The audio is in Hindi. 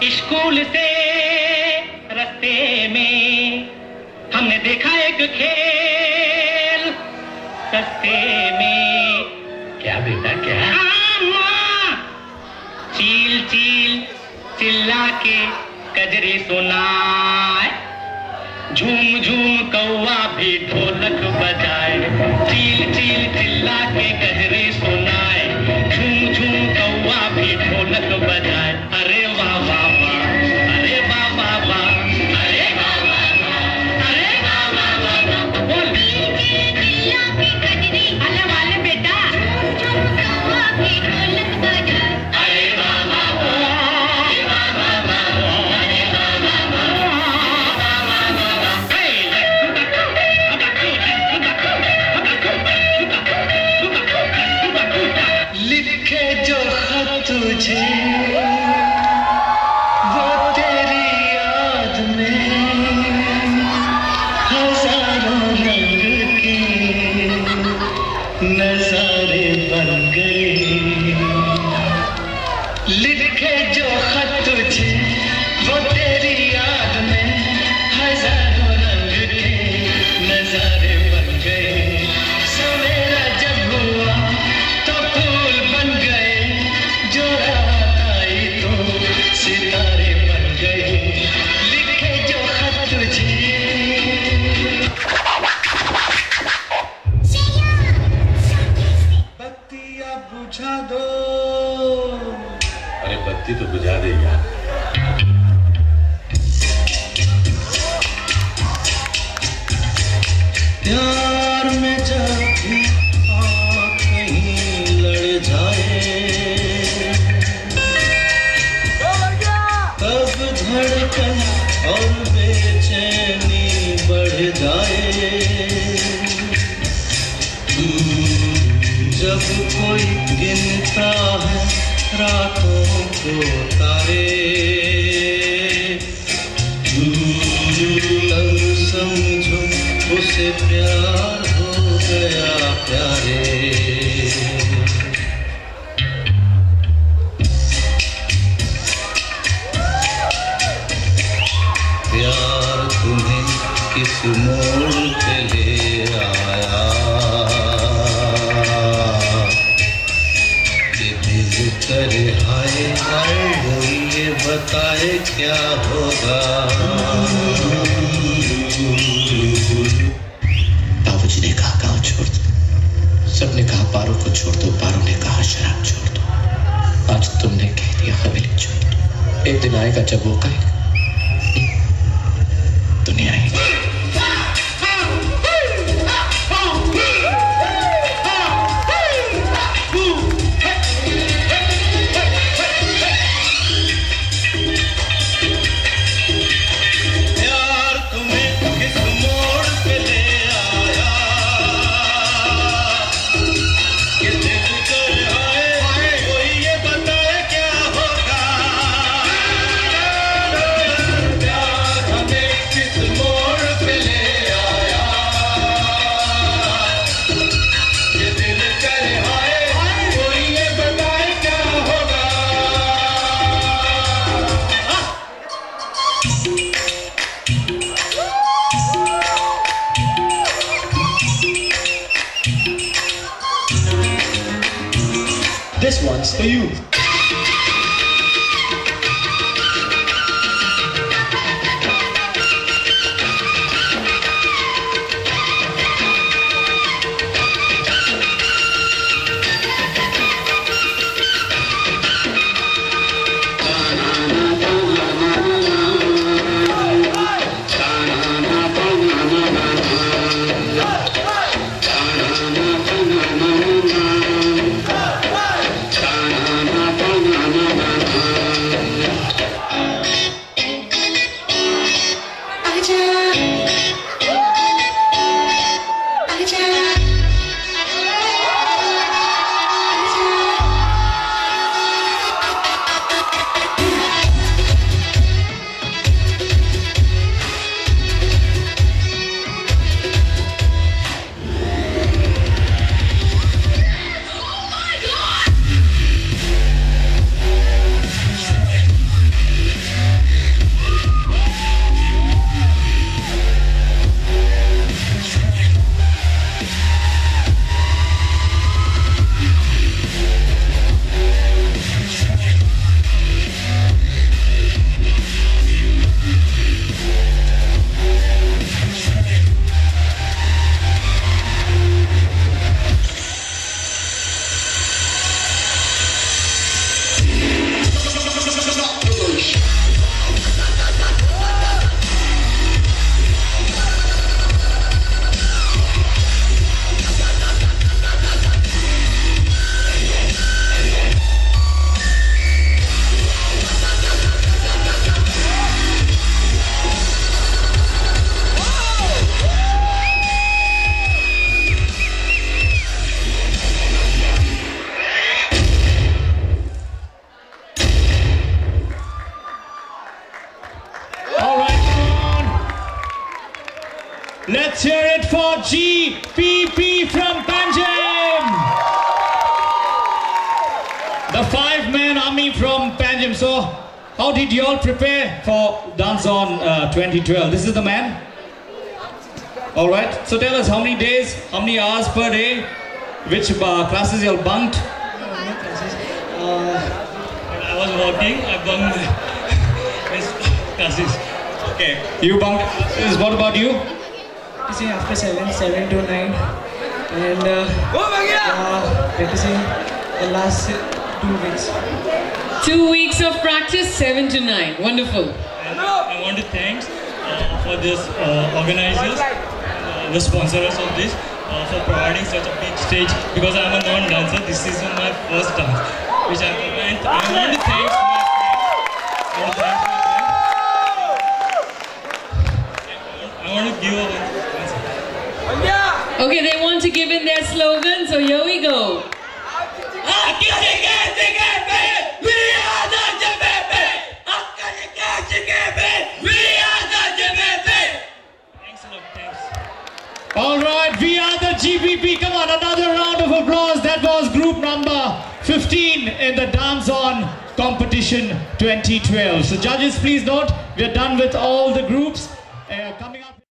स्कूल से रास्ते में हमने देखा एक खेल सस्ते में। क्या बेटा क्या? चील चील चिल्ला के कजरे सुनाए, झूम झूम कौवा भी ढोलक बजाए। चील चील चिल्ला के कजरे सुनाए, झूम झूम कौवा भी ढोलक बजाए। अरे वाह वाह वाह, अरे वाह वाह वाह, अरे वाह वाह वाह, अरे वाह वाह वाह। बोल चिल्ला के कजरे आने वाले बेटा, झूम झूम कौवा भी ढोलक बजाए। अरे वाह वाह वाह, अरे वाह वाह वाह, अरे वाह वाह वाह। लिखे जो खत तुझे वो तेरी याद में हजारों रंग के नजारे बन गए। लिखे जो खत तुझे वो तेरी याद में हजारों रंग के नजारे बन गए। सवेरा जब हुआ तो फूल बन गए, जो रात आई तो सितारे बन गए। लिखे जो खत तुझे। बत्तियां बुझा दो। अरे बत्ती तो बुझा दे यार। प्यार में जब भी आँख कहीं लड़ जाए, तब धड़कन और बेचैनी बढ़ जाए। जब कोई गिनता है रातों को तारे, तब समझो उसे प्यार हो गया प्यारे। प्यार तुम्हें किस मोड़ पे ले आया, ये दिल करे हाय हाय, ये बताए क्या होगा। बाबूजी ने कहा गांव छोड़ दो, सबने कहा पारो को छोड़ दो, पारो ने कहा शराब छोड़ दो। आज तुमने कह दिया हवेली छोड़ दो। एक दिन आएगा जब वो कहेगा दुनिया आएगी। This one's for you. Na Let's hear it for GPP from Panjim. The 5-man army from Panjim. So, how did you all prepare for Dance On 2012? This is the man. All right. So tell us how many days, how many hours per day, which classes you all bunked? I was working. I bunked classes. Okay. You bunked classes. What about you? Practicing after 7 to 9, and practicing the last 2 weeks. 2 weeks of practice, 7 to 9. Wonderful. And I want to thank for this organizers, the sponsors of this, for providing such a big stage. Because I'm a non-dancer, this is my first dance, which I want to thank my friends. I want to give a Okay, they want to give in their slogan, so here we go. We are the GPP. thanks a lot, thanks. All right, we are the GPP. Come on, another round of applause. That was group number 15 in the Dance On competition 2012. So judges, please note, we are done with all the groups. Coming up.